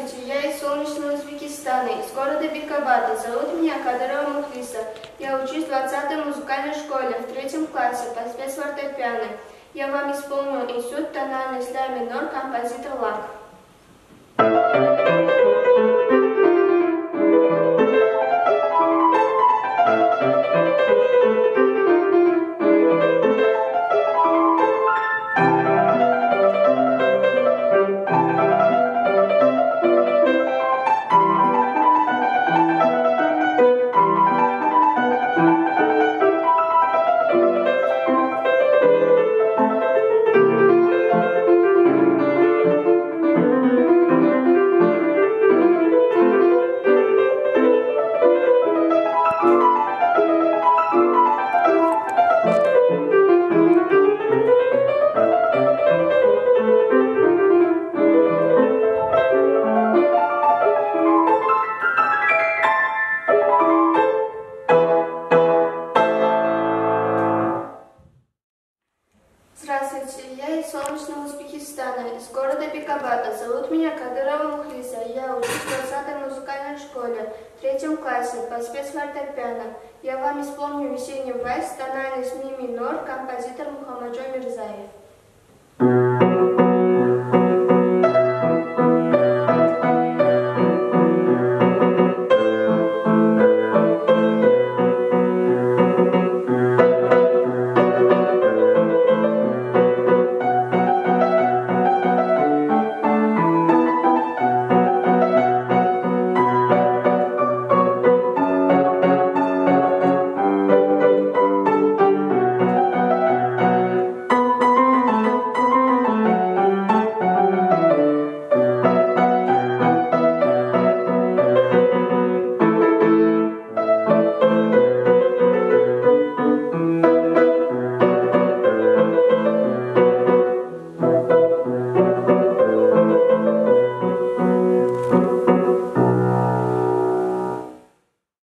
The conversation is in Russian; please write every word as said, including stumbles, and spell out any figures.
Здравствуйте, я из солнечного Узбекистана, из города Бекабада. Зовут меня Кадырова Мухлиса. Я учусь в двадцатой музыкальной школе в третьем классе по спецфортепиано. Я вам исполню этюд тональность ля минор, композитор Лак. Здравствуйте, я из солнечного Узбекистана, из города Бекабада. Зовут меня Кадырова Мухлиса. Я учусь в двадцатой музыкальной школе в третьем классе по спецфортепиано. Я вам исполню весенний вальс, тональность ми минор, композитор Мухаммаджон Мирзаев.